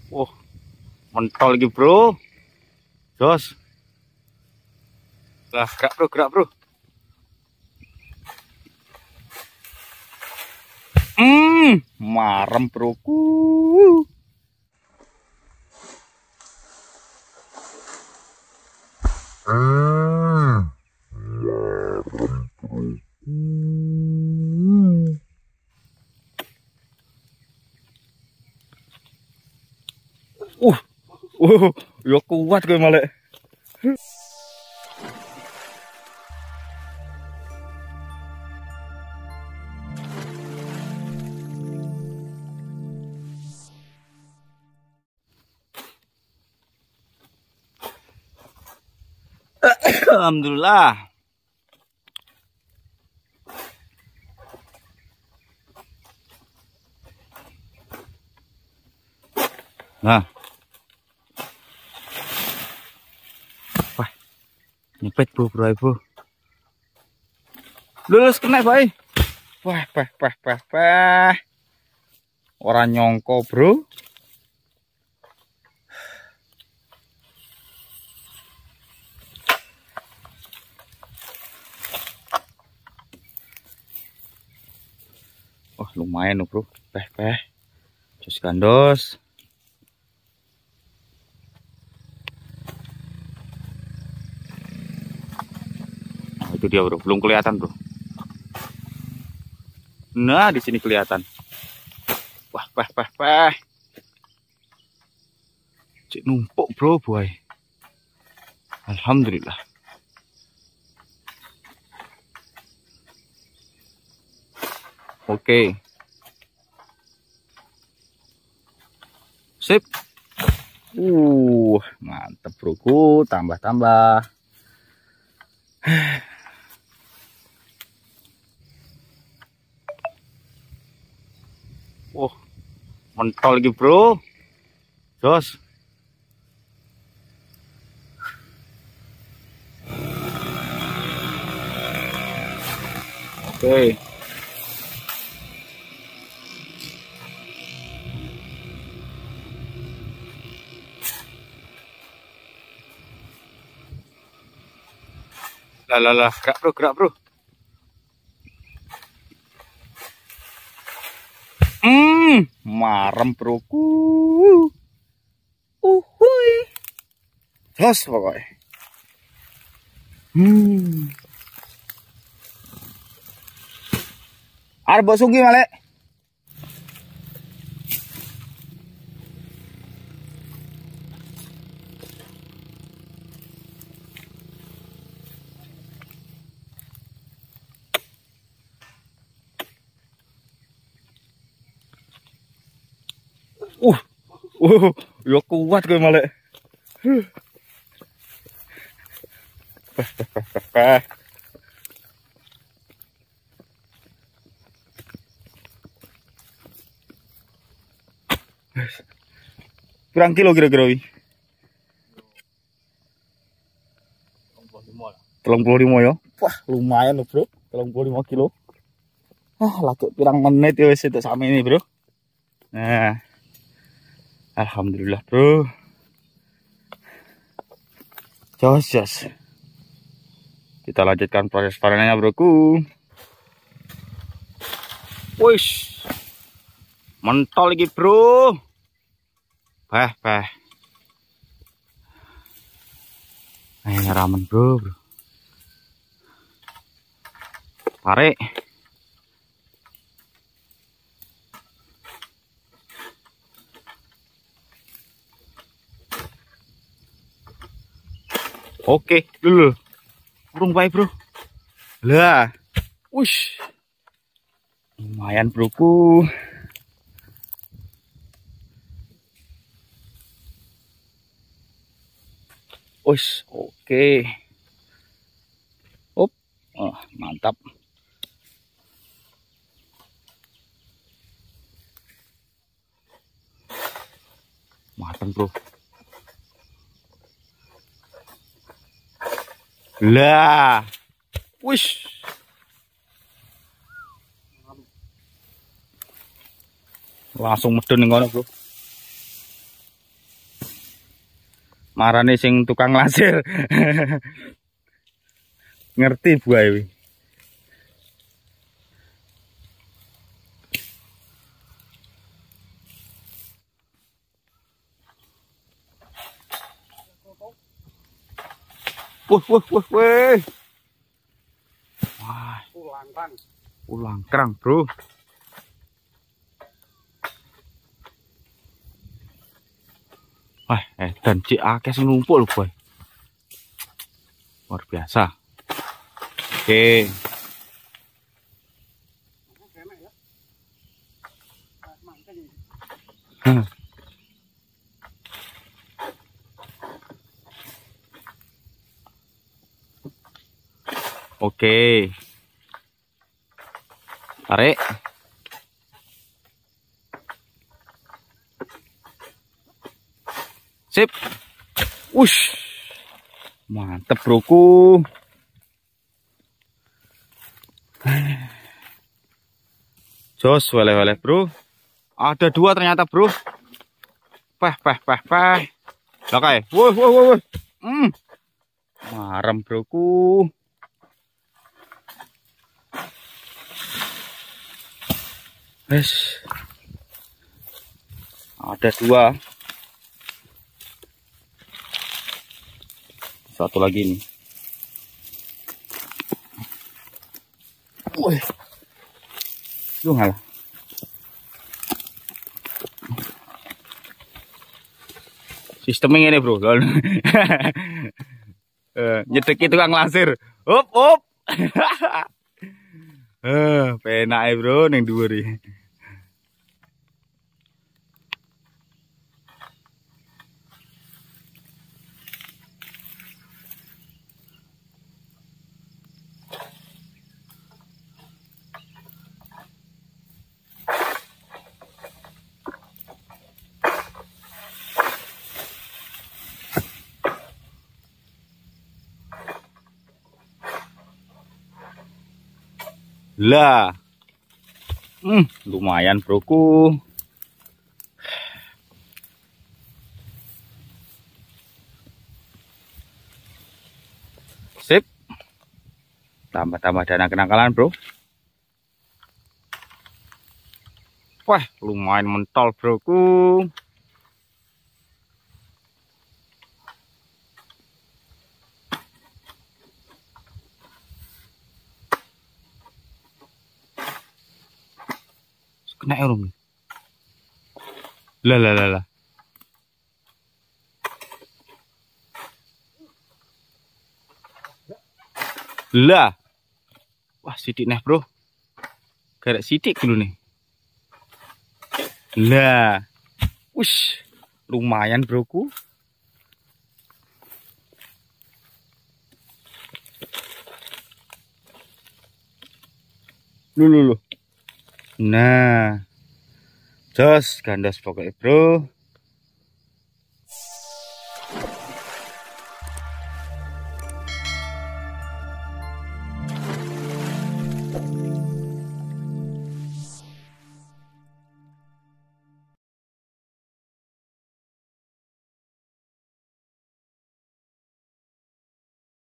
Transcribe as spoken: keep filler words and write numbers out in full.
Wah, mentol lagi bro. Jos. Lah, gerak bro, gerak bro. Hmm, marem broku. Hmm, marem broku. Uh, uh, ya kuat gue malah. Alhamdulillah. Nah, wah, nyepet bro, bro, bro. Lulus kena, boy. Wah, peh, peh, peh, peh. Orang nyongko, bro. Wah, lumayan, bro. Peh, peh. Jos gandos. Nah, itu dia, bro. Belum kelihatan, bro. Nah, di sini kelihatan. Wah, peh, peh, peh. Cik numpuk, bro, boy. Alhamdulillah. Oke. Sip. Uh, mantep, broku. Tambah-tambah. Wah, mentol lagi, bro. Jos. Oke. Lah, lah, lah. Gerak, bro, gerak, bro. Hmm, marem, broku. Uhuy. Jos pokoknya. Hmm. Arep mbok sungki malek. Uh, uh, ya kuat gue malek. Berang kilo kira-kira wi? tiga puluh lima ya. Wah, lumayan loh, bro. tiga puluh lima kilo. Ah, lagi pirang menit ya wis itu sama ini, bro. Nah. Alhamdulillah, bro. Jos, jos. Kita lanjutkan proses panennya, broku. Wih. Mentol lagi, bro. Peh, peh. Eh, ramen, bro, bro. Tarik. Oke, dulu. Burung baik, bro. Lah. Wush. Lumayan, broku. Wush, oke. Up. Oh, mantap. Matang, bro. Lah. Wush. Langsung medun ning ngono, bro. Marane sing tukang lasir. Ngerti buaya wi. Wah, wah, wah, wah. Wah, ulang kerang. Ulang kerang, bro. Wah, eh dan cik akeh sing numpuk lho, boy. Luar biasa. Oke. Hmm. Oke. Tarik. Sip. Wush. Mantep, broku. Jos, wele-wele, bro. Ada dua ternyata, bro. Peh, peh, peh, peh. Lakai. Woi, woi, woi, woi. Hmm. Marem, broku. Wes. Ada dua. Satu lagi nih. Woi. Lu ngalah. Sistemnya ini, bro. Nyedeki tukang lasir. Hop, hop. Eh, penake, bro, ning dhuwur iki. Lah, hmm, lumayan, broku. Sip, tambah-tambah dana kenakalan, bro. Wah, lumayan mentol, broku. Kena erum. Lah lah lah lah. Lah. Wah, sidik nih, bro. Garek sidik dulu nih. Lah. Wush. Lumayan, broku. Lu lu lu. Nah. Jos gandos pokoknya, bro.